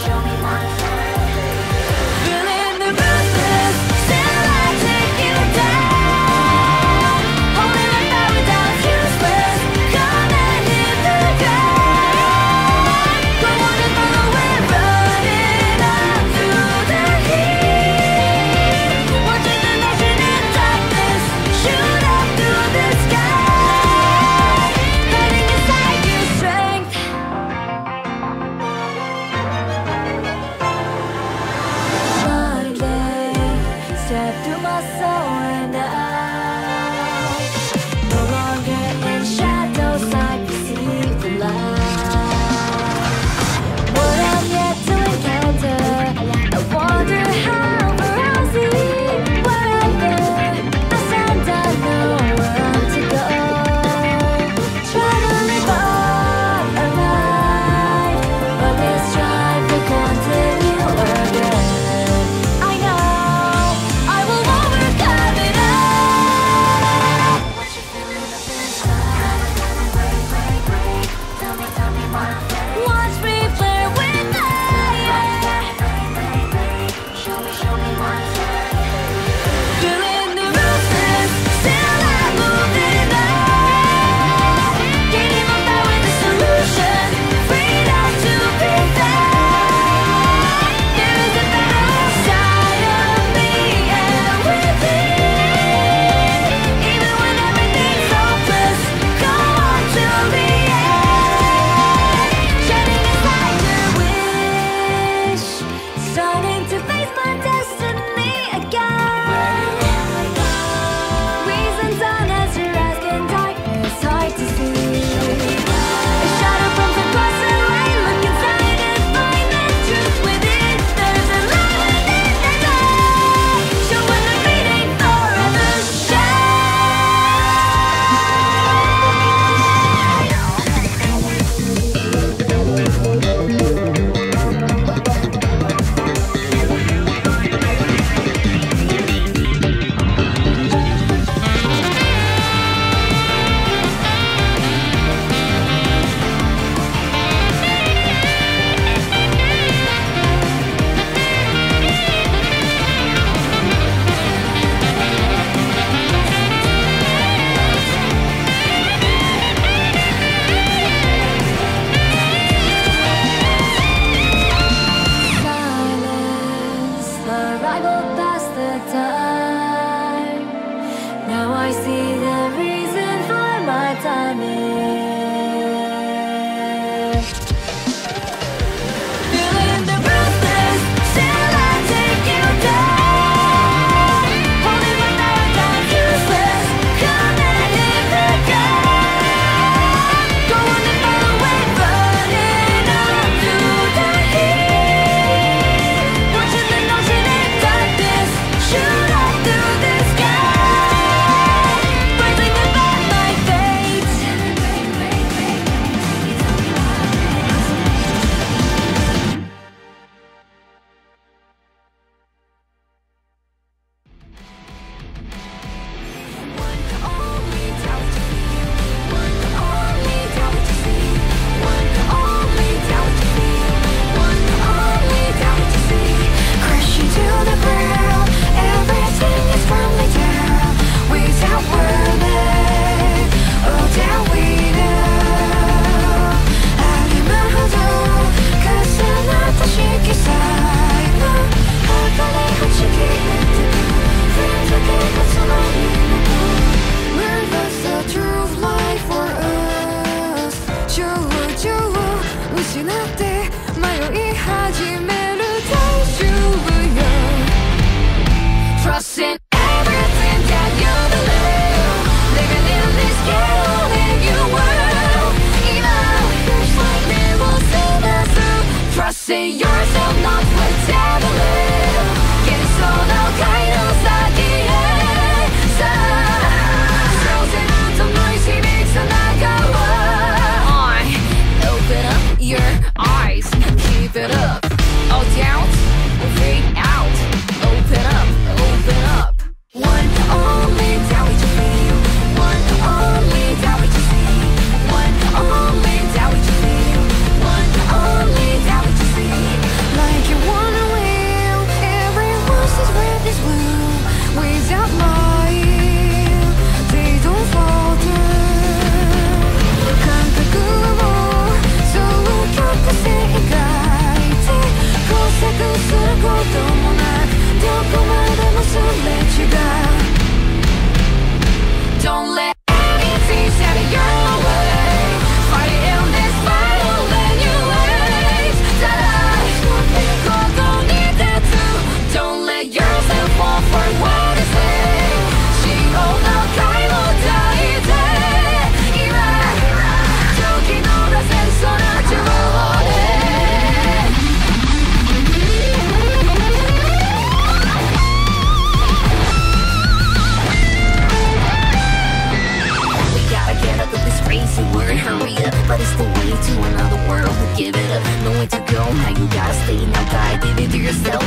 Life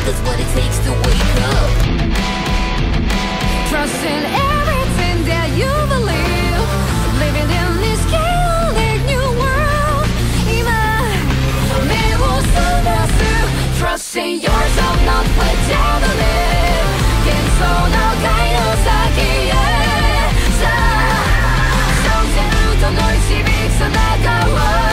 That's what it takes to wake up. Trust in everything that you believe. Living in this chaotic new world. 今目を覚ます。 Trust in yourself, not whatever live. 幻想の界の先へ。さあ小線との導く背中を。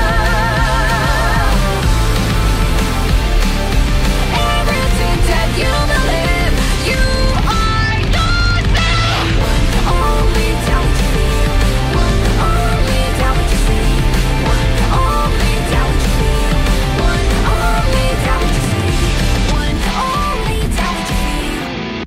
You believe you are yourself. One only tell what you feel. One only tell what you see. One only tell what you feel. One only tell what you see. One only tell what you feel.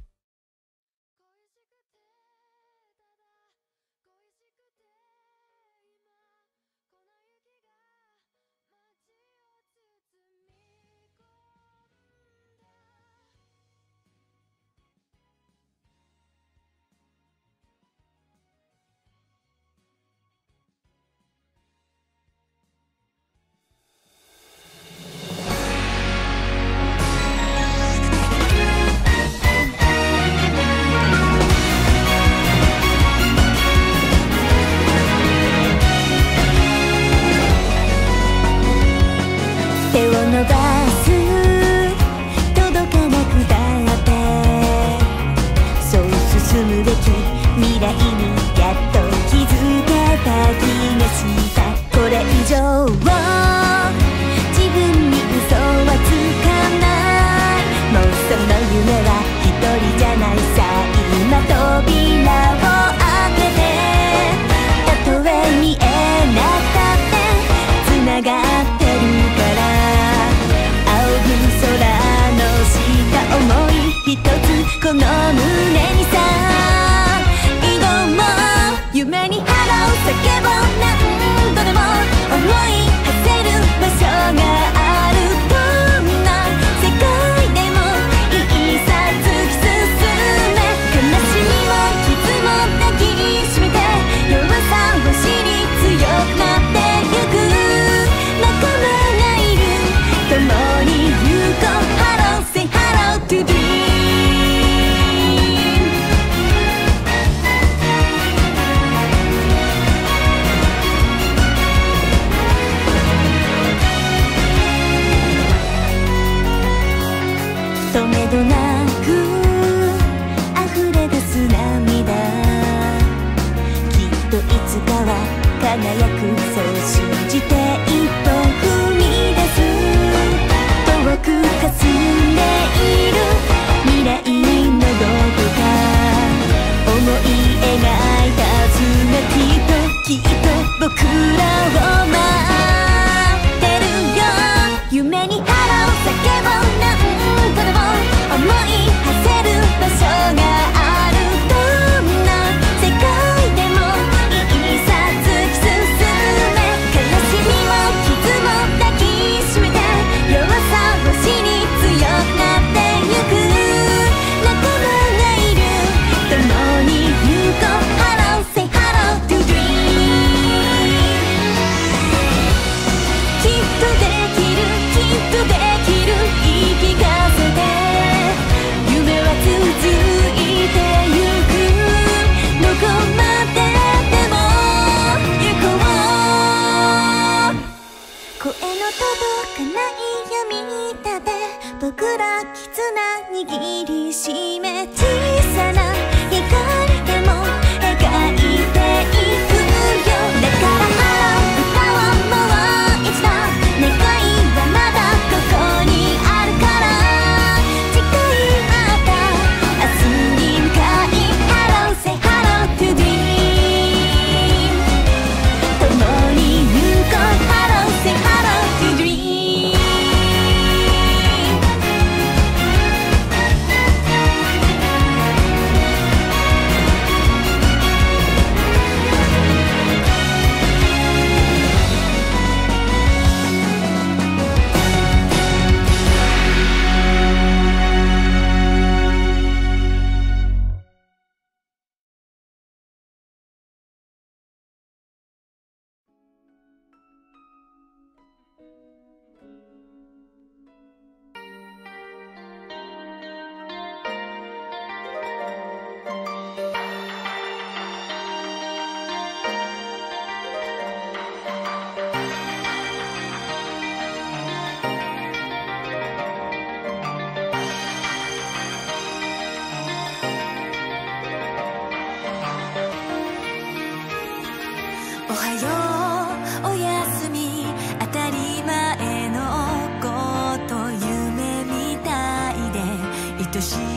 手を伸ばす届かなくたってそう進むべき未来にやっと気づけた気がした。これ以上自分に嘘はつかない。もうその夢は一人じゃないさ。今扉を開けてたとえ見えなかったつながってるから空の下思い一つこの胸にさ挑もう。夢に腹を叫ぼう。何度でも思い馳せる場所がある。どんな世界でもいいさ突き進め。悲しみも傷も抱きしめて弱さを知り強くなってゆく仲間がいる。共にHello, say hello to dream. 止めどなく溢れ出す涙。きっといつかは輝く。そう信じて一歩踏み出す。遠くかすんでいる未来のどこか思い描いた図がきっと僕らを待ってるよ。夢に腹を叫ぼう。何度でも思い馳せる場所がある。どんな世界でもいいさ突き進め。悲しみも傷も抱きしめて弱さを知り強くなってゆく仲間がいる。共に行こう。 Hello, say hello to dream. きっとできるきっとできる言い聞かせて夢は続いてゆく。どこまででも行こう。声の届かない闇だで僕ら絆握りしめ。小さな光でも描いていくよ。だから歌をもう一度。願いはまだここにあるから誓い合った明日に向かい Hello, say hello to dream. 共に行こう。 Hello, say hello to dream. 「 し